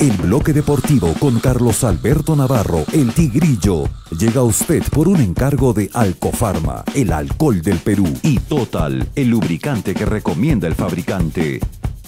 El bloque deportivo con Carlos Alberto Navarro, el Tigrillo, llega a usted por un encargo de Alcofarma, el alcohol del Perú, y Total, el lubricante que recomienda el fabricante.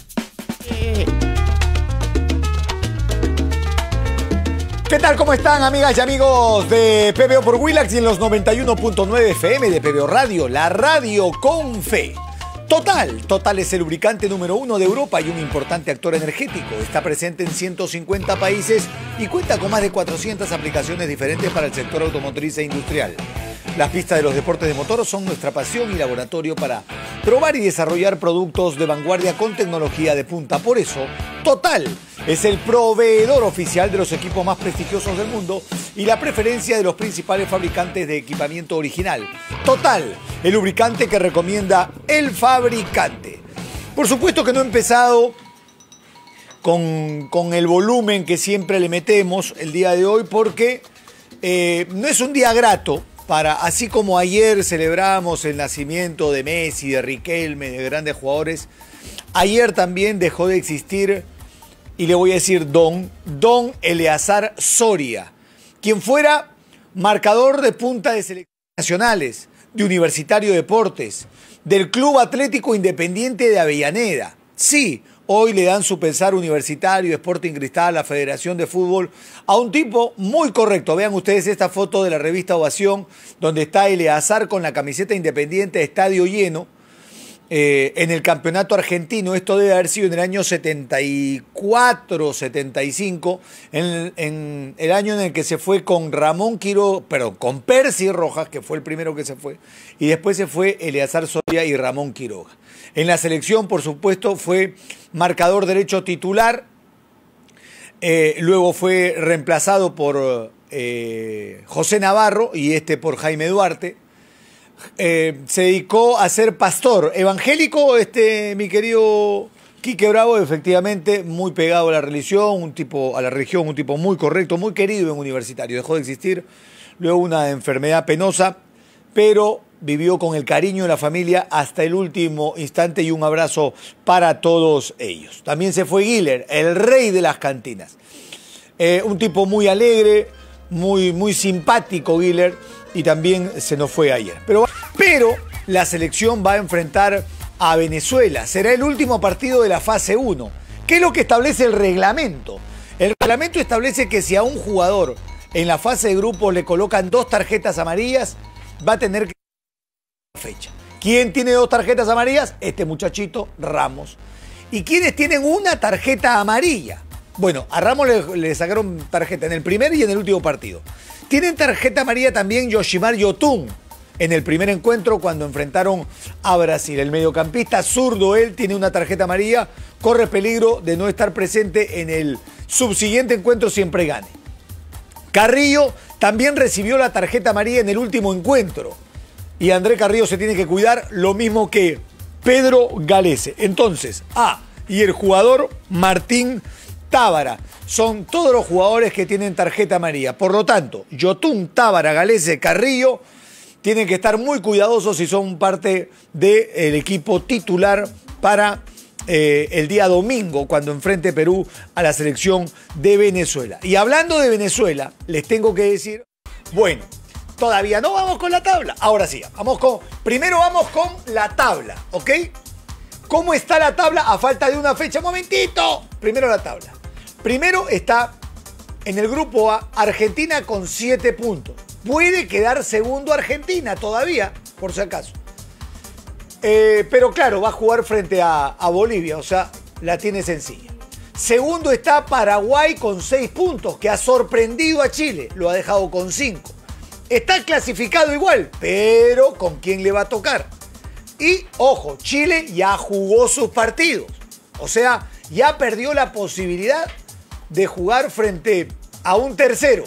¿Qué tal? ¿Cómo están, amigas y amigos de PBO por Willax y en los 91.9 FM de PBO Radio, la radio con fe? Total es el lubricante número 1 de Europa y un importante actor energético. Está presente en 150 países y cuenta con más de 400 aplicaciones diferentes para el sector automotriz e industrial. Las pistas de los deportes de motor son nuestra pasión y laboratorio para probar y desarrollar productos de vanguardia con tecnología de punta. Por eso, Total es el proveedor oficial de los equipos más prestigiosos del mundo y la preferencia de los principales fabricantes de equipamiento original. Total, el lubricante que recomienda el fabricante. Por supuesto que no he empezado con el volumen que siempre le metemos el día de hoy porque no es un día grato. Así como ayer celebramos el nacimiento de Messi, de Riquelme, de grandes jugadores, ayer también dejó de existir, y le voy a decir Don Eleazar Soria, quien fuera marcador de punta de selecciones nacionales, de Universitario Deportes, del Club Atlético Independiente de Avellaneda. Sí, hoy le dan su pensar Universitario, Sporting Cristal, la Federación de Fútbol, a un tipo muy correcto. Vean ustedes esta foto de la revista Ovación, donde está Eleazar con la camiseta Independiente, estadio lleno, en el campeonato argentino. Esto debe haber sido en el año 74, 75, en el año en el que se fue con con Percy Rojas, que fue el primero que se fue, y después se fue Eleazar Soria y Ramón Quiroga. En la selección, por supuesto, fue marcador derecho titular, luego fue reemplazado por José Navarro y por Jaime Duarte. Se dedicó a ser pastor evangélico, mi querido Quique Bravo, efectivamente muy pegado a la religión, un tipo muy correcto, muy querido en Universitario. Dejó de existir luego una enfermedad penosa, pero vivió con el cariño de la familia hasta el último instante, y un abrazo para todos ellos. También se fue Guiller, el rey de las cantinas. Un tipo muy alegre, muy simpático Guiller, y también se nos fue ayer. Pero la selección va a enfrentar a Venezuela. Será el último partido de la fase 1. ¿Qué es lo que establece el reglamento? El reglamento establece que si a un jugador en la fase de grupos le colocan 2 tarjetas amarillas, va a tener que fecha. ¿Quién tiene 2 tarjetas amarillas? Este muchachito, Ramos. ¿Y quiénes tienen una tarjeta amarilla? Bueno, a Ramos le sacaron tarjeta en el primer y en el último partido. Tienen tarjeta amarilla también Yoshimar Yotun en el primer encuentro cuando enfrentaron a Brasil. El mediocampista zurdo, él tiene una tarjeta amarilla, corre peligro de no estar presente en el subsiguiente encuentro siempre gane. Carrillo también recibió la tarjeta amarilla en el último encuentro. Y André Carrillo se tiene que cuidar, lo mismo que Pedro Galese. Entonces, y el jugador Martín Tábara. Son todos los jugadores que tienen tarjeta amarilla. Por lo tanto, Yotun, Tábara, Galese, Carrillo tienen que estar muy cuidadosos si son parte del equipo titular para el día domingo, cuando enfrente Perú a la selección de Venezuela. Y hablando de Venezuela, les tengo que decir, bueno, todavía no vamos con la tabla. Ahora sí, primero vamos con la tabla, ¿ok? ¿Cómo está la tabla a falta de una fecha? ¡Momentito! Primero la tabla. Primero está en el grupo A, Argentina con 7 puntos. Puede quedar segundo Argentina todavía, por si acaso. Pero claro, va a jugar frente a Bolivia, o sea, la tiene sencilla. Segundo está Paraguay con 6 puntos, que ha sorprendido a Chile, lo ha dejado con 5. Está clasificado igual, pero ¿con quién le va a tocar? Y, ojo, Chile ya jugó sus partidos. O sea, ya perdió la posibilidad de jugar frente a un tercero.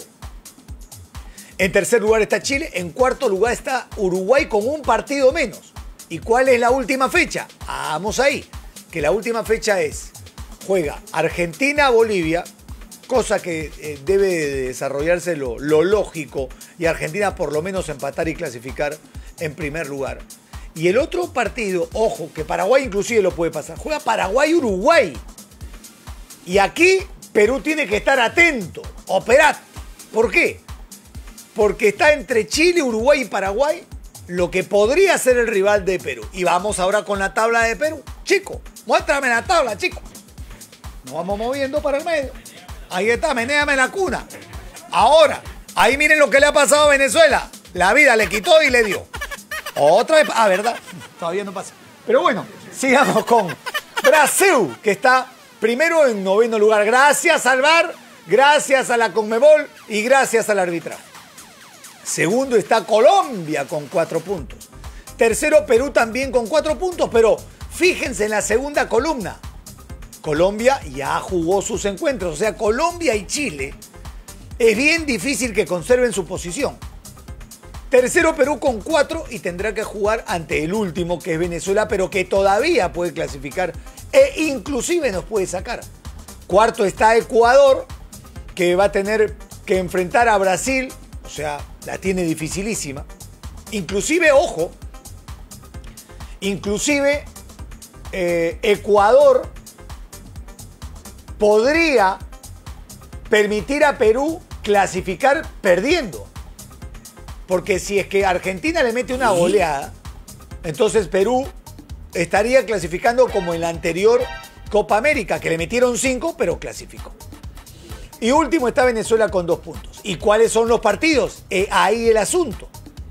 En tercer lugar está Chile, en cuarto lugar está Uruguay con un partido menos. ¿Y cuál es la última fecha? Vamos ahí, que la última fecha juega Argentina-Bolivia, cosa que debe de desarrollarse lo lógico, y Argentina por lo menos empatar y clasificar en primer lugar. Y el otro partido, ojo, que Paraguay inclusive lo puede pasar, juega Paraguay-Uruguay. Y aquí Perú tiene que estar atento, operad. ¿Por qué? Porque está entre Chile, Uruguay y Paraguay lo que podría ser el rival de Perú. Y vamos ahora con la tabla de Perú. Chico, muéstrame la tabla, chico. Nos vamos moviendo para el medio. Ahí está, menéame la cuna. Ahora, ahí miren lo que le ha pasado a Venezuela. La vida le quitó y le dio. Otra vez. Ah, ¿verdad? Todavía no pasa. Pero bueno, sigamos con Brasil, que está primero en 9º lugar. Gracias al VAR, gracias a la Conmebol y gracias al arbitraje. Segundo está Colombia con 4 puntos. Tercero, Perú también con 4 puntos, pero fíjense en la segunda columna. Colombia ya jugó sus encuentros. O sea, Colombia y Chile es bien difícil que conserven su posición. Tercero, Perú con 4 y tendrá que jugar ante el último, que es Venezuela, pero que todavía puede clasificar e inclusive nos puede sacar. Cuarto está Ecuador, que va a tener que enfrentar a Brasil. O sea, la tiene dificilísima. Inclusive, ojo, Ecuador podría permitir a Perú clasificar perdiendo. Porque si es que Argentina le mete una goleada, entonces Perú estaría clasificando como en la anterior Copa América, que le metieron 5, pero clasificó. Y último está Venezuela con 2 puntos. ¿Y cuáles son los partidos? Ahí el asunto.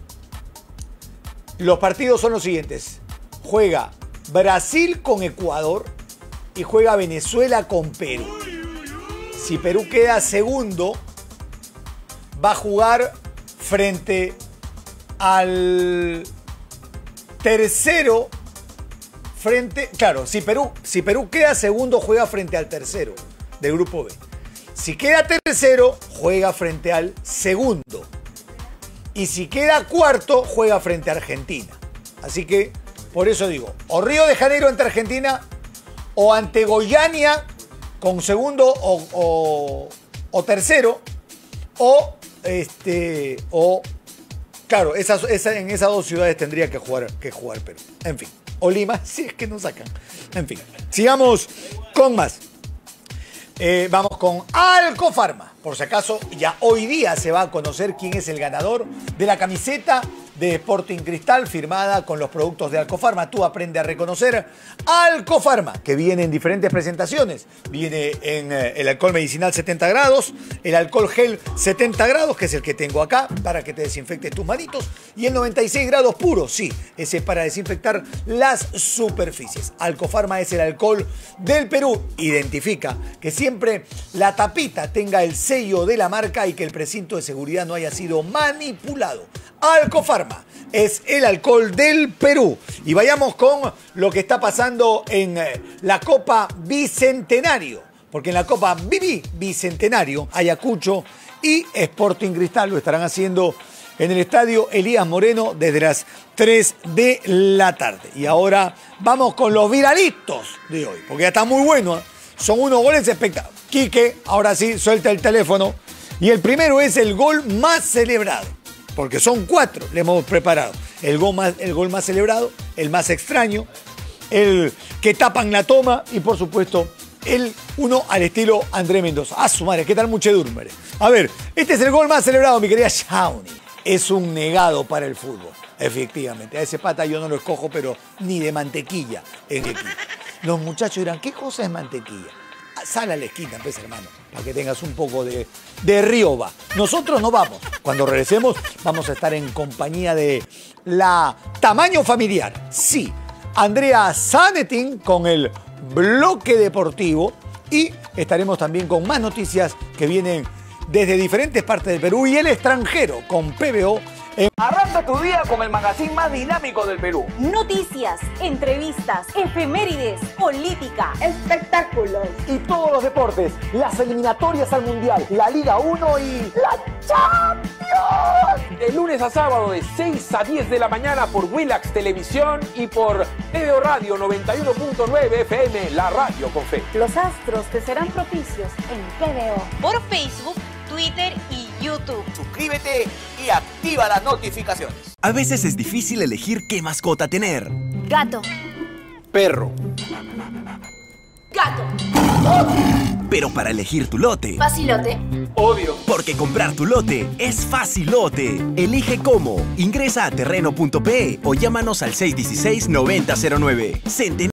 Los partidos son los siguientes. Juega Brasil con Ecuador y juega Venezuela con Perú. Si Perú queda segundo, va a jugar frente al tercero. Claro, si Perú queda segundo, juega frente al tercero del grupo B. Si queda tercero, juega frente al segundo. Y si queda cuarto, juega frente a Argentina. Así que, por eso digo, o Río de Janeiro ante Argentina, o ante Goiânia con segundo o tercero, claro, en esas dos ciudades tendría que jugar Perú. En fin, o Lima, si es que nos sacan. En fin, sigamos con más. Vamos con Alcofarma. Por si acaso, ya hoy día se va a conocer quién es el ganador de la camiseta de Sporting Cristal firmada con los productos de Alcofarma. Tú aprende a reconocer Alcofarma, que viene en diferentes presentaciones. Viene en el alcohol medicinal 70 grados, el alcohol gel 70 grados, que es el que tengo acá, para que te desinfectes tus manitos, y el 96 grados puro, sí, ese es para desinfectar las superficies. Alcofarma es el alcohol del Perú. Identifica que siempre la tapita tenga el sello de la marca y que el precinto de seguridad no haya sido manipulado. Alcofarma es el alcohol del Perú. Y vayamos con lo que está pasando en la Copa Bicentenario. Porque en la Copa Bicentenario, Ayacucho y Sporting Cristal lo estarán haciendo en el estadio Elías Moreno desde las 3 de la tarde. Y ahora vamos con los viralitos de hoy, porque ya está muy bueno, ¿eh? Son unos goles espectaculares. Quique, ahora sí, suelta el teléfono. Y el primero es el gol más celebrado. Porque son 4, le hemos preparado. El gol más celebrado, el más extraño, el que tapan la toma y, por supuesto, el uno al estilo André Mendoza. ¡Ah, su madre! ¿Qué tal muchedumbre? A ver, este es el gol más celebrado, mi querida Shawnee. Es un negado para el fútbol, efectivamente. A ese pata yo no lo escojo, pero ni de mantequilla en el equipo. Los muchachos dirán, ¿qué cosa es mantequilla? Sal a la esquina, pues, hermano, para que tengas un poco de rioba. Nosotros no vamos. Cuando regresemos, vamos a estar en compañía de la Tamaño Familiar. Sí, Andrea Zanetin con el bloque deportivo y estaremos también con más noticias que vienen desde diferentes partes del Perú y el extranjero con PBO. Arranca tu día con el magazine más dinámico del Perú. Noticias, entrevistas, efemérides, política, espectáculos y todos los deportes, las eliminatorias al Mundial, la Liga 1 y la Champions. De lunes a sábado de 6 a 10 de la mañana por Willax Televisión y por PBO Radio 91.9 FM, la radio con fe. Los astros te serán propicios en PBO. Por Facebook, Twitter y YouTube. Suscríbete y activa las notificaciones. A veces es difícil elegir qué mascota tener. Gato. Perro. Gato. pero para elegir tu lote. Facilote. Obvio. Porque comprar tu lote es facilote. Elige cómo. Ingresa a terreno.pe o llámanos al 616-9009.